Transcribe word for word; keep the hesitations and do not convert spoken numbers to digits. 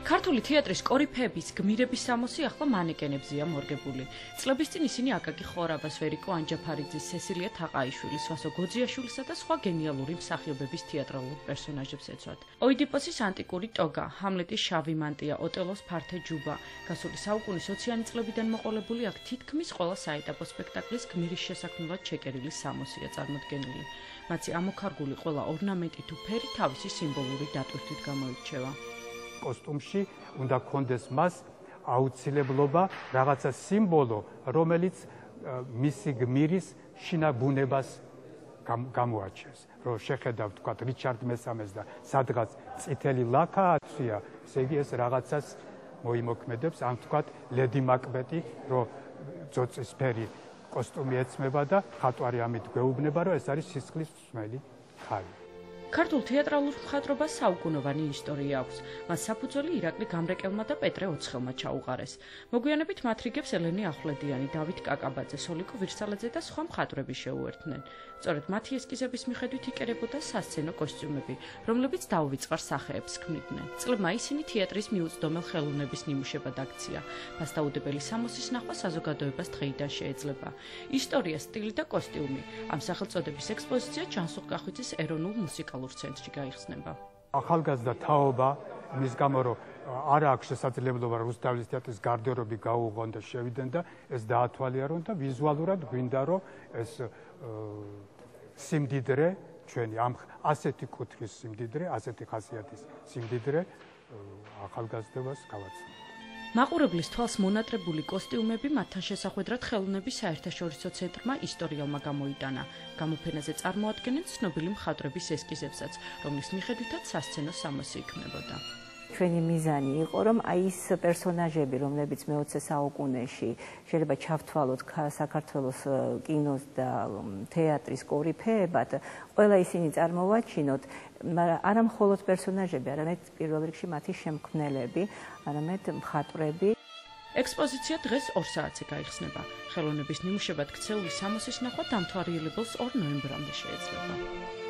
ქართული თეატრის კორიფეების გმირების სამოსი ახლა მანეკენებზეა მორგებული. წლების წინ ისინი აკაკი ხორაბას, ვერიკო ანჯაფარიძის, სესილია თაყაიშვილის, ვასო გოძიაშვილისა და სხვა გენიალური მსახიობების თეატრალურ პერსონაჟებს ეცვათ. ოიდიპოსის ანტიკური ტოგა, ჰამლეტის შავი მანტია, ოტელოს ფართე ჯუბა, გასული საუკუნის ოციანი წლებიდან მოყოლებული აქ თითქმის ყველა საეტაპო სპექტაკლის გმირის შესაქმნელად ჩეკერილი სამოსია წარმოდგენილი. მათი ამოქარგული ყველა ორნამენტი თუ ფერი თავისი სიმბოლური დატვირთვით გამოირჩევა. კოსტუმში უნდა კონდეს მას აუცილებლობა რაღაცა სიმბოლო, რომელიც მისი გმირის შინაბუნებას გამოაჩენს. რომ შეხედავ თქვა რიჩარდ მესამეს და სადღაც წითელი ლაქა აცვია, ესე იგი ეს რაღაცას მოიმოქმედებს, ამ თქვა ლედი მაკბეტი, რომ ძოწისფერი კოსტუმი ეცმება და ხატვარი ამით გვეუბნება, რომ ეს არის სისხლის მსმელი ხალი. ქართულ თეატრალურ მხატვრობას საუკუნოვანი ისტორია აქვს. მას საფუძველი ირაკლი გამრეკელმა და პეტრე ოცხელმა ჩაუყარეს. მოგვიანებით მათ რიგებს ელენე ახვლედიანი, დავით კაკაბაძე, სოლიკო ვირსალაძე და სხვა მხატვრები შეუერთდნენ. სწორედ მათი ესკიზების მიხედვით იკერებოდა სასცენო კოსტიუმები, რომლებიც დაუვიწყარ სახეებს ქმნიდნენ. წლებმა ისინი თეატრის მიუწვდომელ ხელოვნების ნიმუშებად აქცია. ფასდაუდებელი სამოსის ნახვა საზოგადოებას დღეიდან შეეძლება. ისტორია, სტილი და კოსტიუმი. ამ სახელწოდების ექსპოზიცია ჯანსუღ გახვიძის ეროვნულ მუსიკალურ ცენტრში გაიხსნება. ახალგაზრდა თაობა, მის გამო რომ არ აქვს შესაძლებლობა რუსთავის თეატრის გარდერობი გაუღონ და შევიდნენ და ეს დაათვალიერონ და ვიზუალურად გვინდა რომ ეს სიმდიდრე ჩვენი ამ ასეთი კუთხის სიმდიდრე, ასეთი ხასიათის სიმდიდრე ახალგაზრდებას გავაცნობთ. მაყურებლის თვალს მონატრებული კოსტიუმები მათთან შესახვედრად ხელოვნების საერთაშორისო ცენტრმა ისტორიალმა გამოიტანა. გამოფენაზე წარმოადგენენ ცნობილი მხატვრების ესკიზებსაც, რომლის მიხედვითაც სასცენო სამოსი იქმნებოდა. ჩვენი მიზანი იყო, რომ აი ის პერსონაჟები, რომლებიც მეოცე საუკუნეში შეიძლება ჩავთვალოთ საქართველოს კინოს და თეატრის კორიფეებად, ყველა ისინი წარმოვაჩინოთ, მაგრამ არა მხოლოდ პერსონაჟები, არამედ პირველ რიგში მათი შემქმნელები, არამედ მხატვრები. ექსპოზიცია დღეს ორ საათზე გაიხსნება. ხელოვნების ნიმუშებად ქცეული სამოსის ნახვა დამთვალიერებელს ორ ნოემბრამდე შეეძლება.